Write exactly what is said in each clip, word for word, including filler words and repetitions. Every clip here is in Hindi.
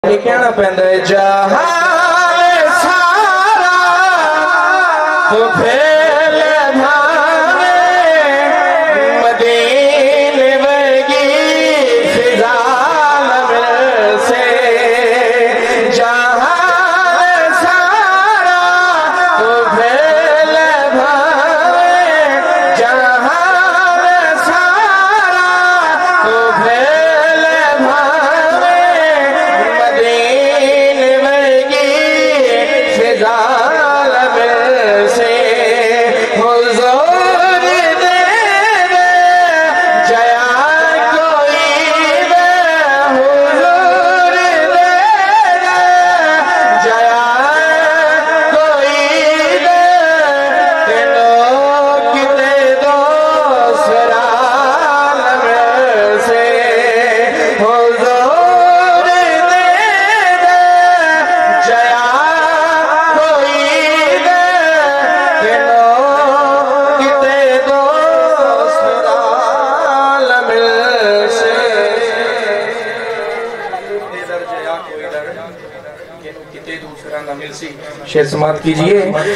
कहना पैंदा है जहान सारा तो फैल भावे मदीने वर्गी फिजा से जहान सारा तो फैल भावे जहान सारा तो फैल भावे से हुजूर दे दे जया कोई दे हुजूर दे दे जया कोई दे तेनों किते दो सराल से हुजूर दे दे जया शेर समाप्त कीजिए।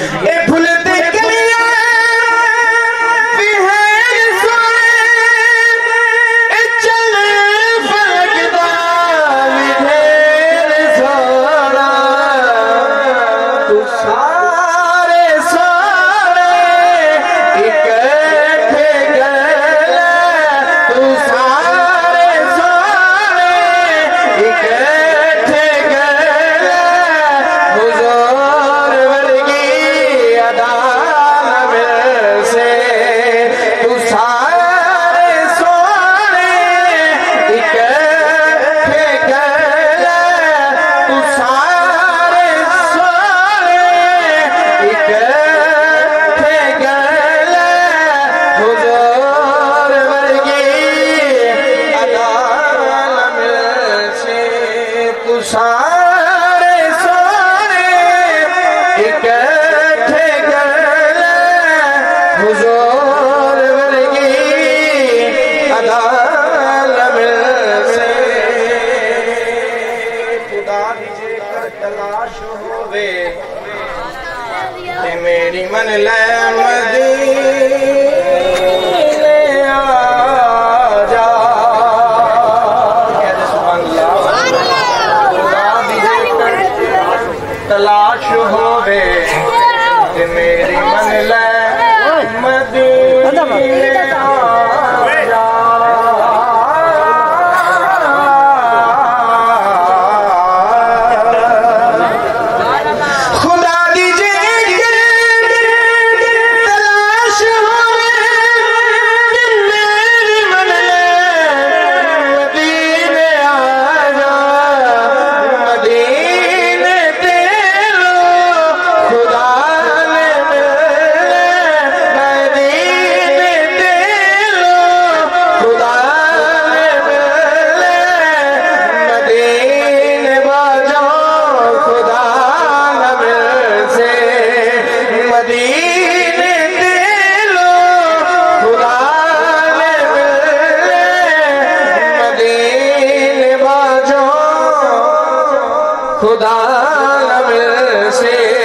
मेरी मन ले मदीने आ जा तलाश होवे ते मेरी मन ले मदीने आ जा खुदा से